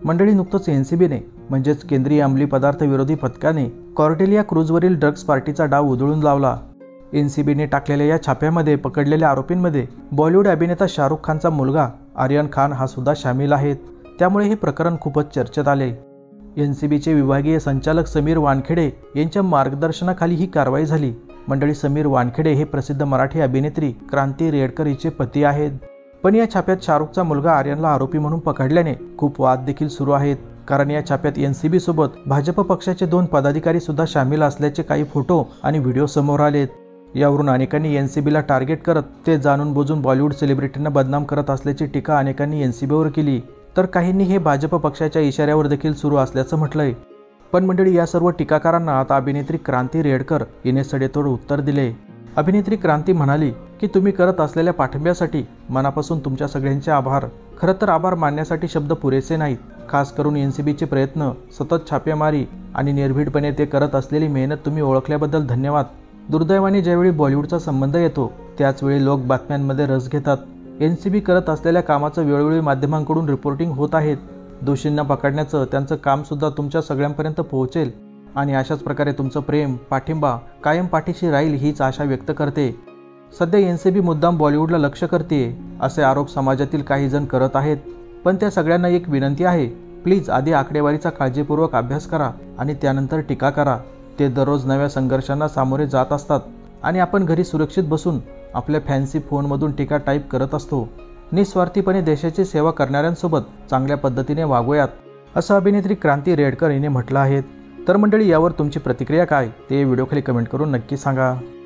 मंडळी, नुकतंच एनसीबीने म्हणजेच केंद्रीय अंमली पदार्थ विरोधी पथकाने कॉर्डेलिया क्रूजवरील ड्रग्ज पार्टीचा डाव उधळून लावला। एनसीबीने टाकलेल्या या छाप्यामध्ये पकडलेल्या आरोपींमध्ये बॉलिवूड अभिनेता शाहरुख खानचा मुलगा आर्यन खान हा सुद्धा सामील आहे। त्यामुळे हे प्रकरण खूपच चर्चेत आले। एनसीबीचे विभागीय संचालक समीर वानखेडे यांच्या मार्गदर्शनाखाली ही कारवाई झाली। मंडळी, समीर वानखेडे हे प्रसिद्ध मराठी अभिनेत्री क्रांती रेडकर हिचे पती आहेत। पण या छाप्यात शाहरुखचा मुलगा आर्यनला आरोपी म्हणून पकडल्याने खूप वाद देखील सुरू आहेत। कारण या छाप्यात एनसीबी सोबत भाजप पक्षाचे 2 पदाधिकारी सुद्धा सामील असल्याचे काही फोटो आणि व्हिडिओ समोर आलेत। यावरून अनेकांनी एनसीबीला टार्गेट करत ते जाणून बुजून बॉलिवूड सेलिब्रिटींना बदनाम करत असल्याची टीका अनेकांनी एनसीबीवर केली, तर काहींनी हे भाजप पक्षाच्या इशाऱ्यावर देखील सुरू असल्याचं म्हटलंय। पण मंडळी, या सर्व टीकाकारांना आता अभिनेत्री क्रांती रेडकर हिने सडेतोड उत्तर दिले। अभिनेत्री क्रांती म्हणाली की तुम्ही करत असलेल्या पाठिंब्यासाठी मनापासून तुमच्या सगळ्यांचे आभार। खरं तर आभार मानण्यासाठी शब्द पुरेसे नाहीत। खास करून एनसीबीचे प्रयत्न, सतत छापेमारी आणि निर्भीडपणे ते करत असलेली मेहनत तुम्ही ओळखल्याबद्दल धन्यवाद। दुर्दैवाने ज्यावेळी बॉलिवूडचा संबंध येतो त्याचवेळी लोक बातम्यांमध्ये रस घेतात। एनसीबी करत असलेल्या कामाचं वेळोवेळी माध्यमांकडून रिपोर्टिंग होत आहेत। दोषींना पकडण्याचं त्यांचं काम सुद्धा तुमच्या सगळ्यांपर्यंत पोहोचेल आणि अशाच प्रकारे तुमचं प्रेम, पाठिंबा कायम पाठीशी राहील हीच आशा व्यक्त करते। सध्या एनसीबी मुद्दाम बॉलिवूडला लक्ष करते असे आरोप समाजातील काही जण करत आहेत। पण त्या सगळ्यांना एक विनंती आहे, प्लीज आधी आकडेवारीचा काळजीपूर्वक अभ्यास करा आणि त्यानंतर टीका करा। ते दररोज नव्या संघर्षांना सामोरे जात असतात आणि आपण घरी सुरक्षित बसून आपल्या फॅन्सी फोनमधून टीका टाईप करत असतो। निस्वार्थीपणे देशाची सेवा करणाऱ्यांसोबत चांगल्या पद्धतीने वागूयात, असं अभिनेत्री क्रांती रेडकर हिने म्हटलं आहे। तर मंडळी, यावर तुमची प्रतिक्रिया काय ते व्हिडिओ खाली कमेंट करून नक्की सांगा।